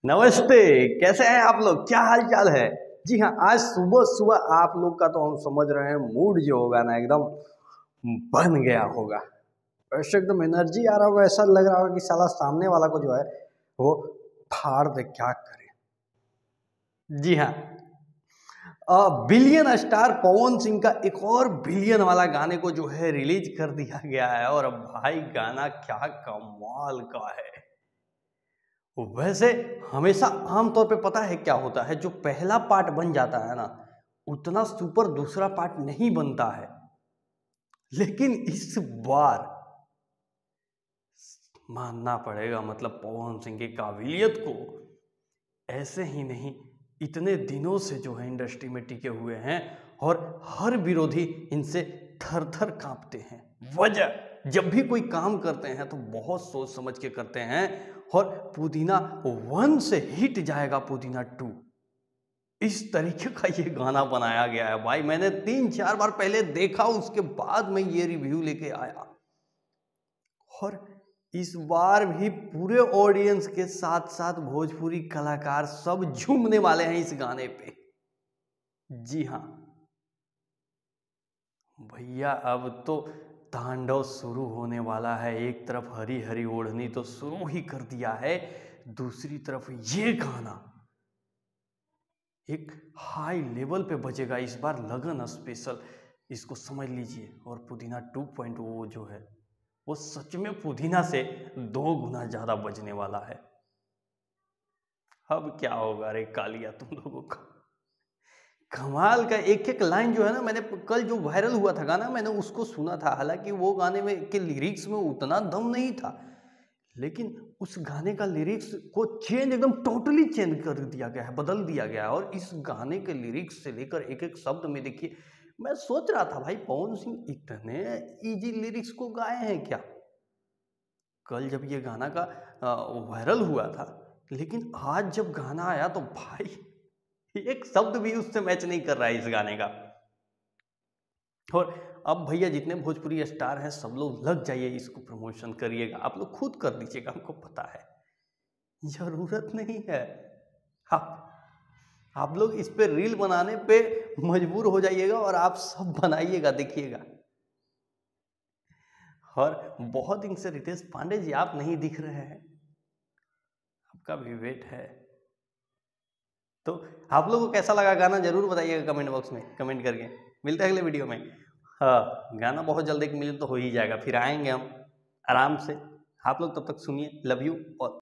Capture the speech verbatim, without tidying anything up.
नमस्ते। कैसे हैं आप लोग, क्या हाल चाल है। जी हाँ, आज सुबह सुबह आप लोग का तो हम समझ रहे हैं मूड जो होगा ना एकदम बन गया होगा। ऐसे एकदम एनर्जी आ रहा होगा, ऐसा लग रहा होगा कि साला सामने वाला को जो है वो फाड़ दे, क्या करे। जी हाँ, बिलियन स्टार पवन सिंह का एक और बिलियन वाला गाने को जो है रिलीज कर दिया गया है। और अब भाई गाना क्या कमाल का है। वैसे हमेशा आमतौर पे पता है क्या होता है, जो पहला पार्ट बन जाता है ना उतना सुपर दूसरा पार्ट नहीं बनता है। लेकिन इस बार मानना पड़ेगा, मतलब पवन सिंह की काबिलियत को। ऐसे ही नहीं, इतने दिनों से जो है इंडस्ट्री में टिके हुए हैं और हर विरोधी इनसे थर थर कांपते हैं। वजह, जब भी कोई काम करते हैं तो बहुत सोच समझ के करते हैं। और पुदीना वन से हिट जाएगा पुदीना टू, इस तरीके का ये गाना बनाया गया है। भाई मैंने तीन चार बार पहले देखा, उसके बाद मैं ये रिव्यू लेके आया। और इस बार भी पूरे ऑडियंस के साथ साथ भोजपुरी कलाकार सब झूमने वाले हैं इस गाने पे। जी हाँ भैया, अब तो तांडव शुरू होने वाला है। एक तरफ हरी हरी ओढ़नी तो शुरू ही कर दिया है, दूसरी तरफ ये गाना एक हाई लेवल पे बजेगा इस बार, लगन स्पेशल, इसको समझ लीजिए। और पुदीना टू पॉइंट ओ जो है वो सच में पुदीना से दो गुना ज्यादा बजने वाला है। अब क्या होगा रे कालिया तुम लोगों का। कमाल का एक एक लाइन जो है ना, मैंने कल जो वायरल हुआ था गाना मैंने उसको सुना था। हालांकि वो गाने में के लिरिक्स में उतना दम नहीं था, लेकिन उस गाने का लिरिक्स को चेंज, एकदम टोटली चेंज कर दिया गया है, बदल दिया गया है। और इस गाने के लिरिक्स से लेकर एक एक शब्द में देखिए, मैं सोच रहा था भाई पवन सिंह इतने इजी लिरिक्स को गाए हैं क्या। कल जब ये गाना का वायरल हुआ था, लेकिन आज जब गाना आया तो भाई एक शब्द भी उससे मैच नहीं कर रहा है इस गाने का। और अब भैया जितने भोजपुरी स्टार हैं सब लोग लग जाइए, इसको प्रमोशन करिएगा। आप लोग खुद कर दीजिएगा, हमको पता है जरूरत नहीं है। आप आप लोग इस पे रील बनाने पे मजबूर हो जाइएगा और आप सब बनाइएगा, देखिएगा। और बहुत दिन से रितेश पांडे जी आप नहीं दिख रहे हैं, आपका भी वेट है। तो आप लोगों को कैसा लगा गाना जरूर बताइएगा कमेंट बॉक्स में कमेंट करके। मिलते हैं अगले वीडियो में। हाँ, गाना बहुत जल्द एक मिले तो हो ही जाएगा, फिर आएंगे हम आराम से। आप लोग तब तक सुनिए। लव यू और